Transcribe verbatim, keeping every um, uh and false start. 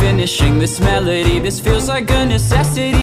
finishing this melody. This feels like a necessity.